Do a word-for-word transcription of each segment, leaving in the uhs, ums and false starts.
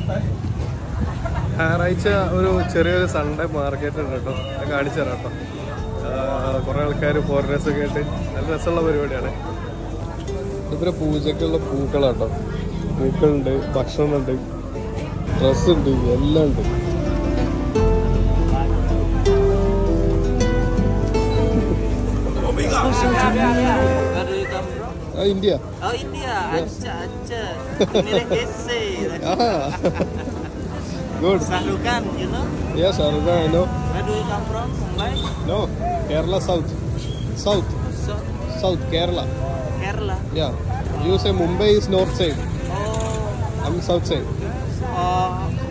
ഞായറാഴ്ച ഒരു ചെറിയൊരു സൺഡേ മാർക്കറ്റ് ഉണ്ട് കേട്ടോ. ഞാൻ കാണിച്ചു തരാം കേട്ടോ. കുറേ ആൾക്കാർ ഫോറിനേഴ്സൊക്കെ ആയിട്ട് നല്ല രസമുള്ള പരിപാടിയാണ്. ഇതുപോലെ പൂജയ്ക്കുള്ള പൂക്കളാട്ടോ. പൂക്കളുണ്ട്, ഭക്ഷണമുണ്ട്, ഡ്രസ്സുണ്ട്, എല്ലാം ഉണ്ട്. Ah, India. Oh, India. Aceh, Aceh. Milik Desi. Ah, good. Sarukan, you know? Yes, Sarukan, I know. Where do you come from? Mumbai? No, Kerala South. South. So, South, Kerala. Kerala. Yeah. You say Mumbai is north side. Oh. I'm south side. Oh.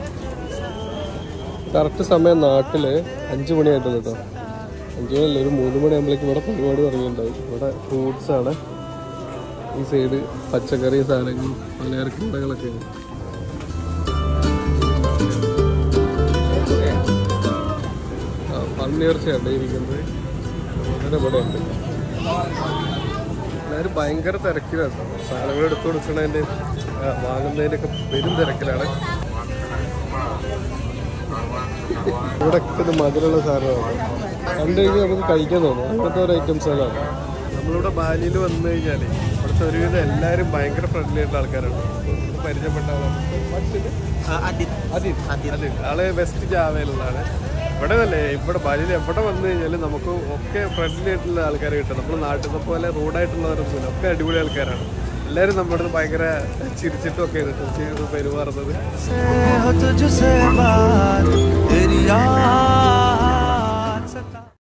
Correct സമയം നാട്ടിൽ അഞ്ച് മണിയായിട്ടുള്ളൂ കേട്ടോ. അഞ്ച് മണിയല്ല, ഒരു മൂന്ന് മണിയാകുമ്പോഴേക്കും ഇവിടെ പരിപാടി തുടങ്ങിയിട്ടുണ്ടാവും. ഇവിടെ ഫ്രൂട്ട്സാണ്. ഈ സൈഡ് പച്ചക്കറി സാധനങ്ങളും പലചരക്ക് കടകളൊക്കെ ഉണ്ട്. ആ പന്നിയിറച്ചിയാണ് ഇരിക്കുന്നത്. അങ്ങനെ ഇവിടെ ഉണ്ട്. എല്ലാവരും ഭയങ്കര തിരക്കിലാണ്. സാധനങ്ങൾ എടുത്തു കൊടുക്കണതിൻ്റെ വാങ്ങുന്നതിൻ്റെയൊക്കെ പെരും തിരക്കിലാണ്. ഇവിടെ ഒക്കെ മധുരമുള്ള സാധനമാണ്. കണ്ടു കഴിഞ്ഞാൽ നമുക്ക് കഴിക്കാൻ തോന്നും. അങ്ങനത്തെ ഒരു ഐറ്റംസുകളാണ്. നമ്മളിവിടെ ബാലിയിൽ വന്നു കഴിഞ്ഞാൽ ഇവിടുത്തെ ഒരുവിധം എല്ലാവരും ഭയങ്കര ഫ്രണ്ട്ലി ആയിട്ടുള്ള ആൾക്കാരാണ്. പരിചയപ്പെട്ടാണ് ആള് വെസ്റ്റ് ജാവയിലുള്ളതാണ്. ഇവിടെ അല്ലേ, ഇവിടെ ബാലിയിൽ എവിടെ വന്നു കഴിഞ്ഞാൽ നമുക്ക് ഒക്കെ ഫ്രണ്ട്ലി ആയിട്ടുള്ള ആൾക്കാരെ കിട്ടും. നമ്മൾ നാട്ടിൽ പോലെ റൂഡായിട്ടുള്ളവരൊന്നുമില്ല, ഒക്കെ അടിപൊളി ആൾക്കാരാണ്. എല്ലാവരും നമ്മുടെ അടുത്ത് ഭയങ്കര ചിരിച്ചിട്ടും ഒക്കെ ചെയ്ത് പെരുമാറുന്നത്.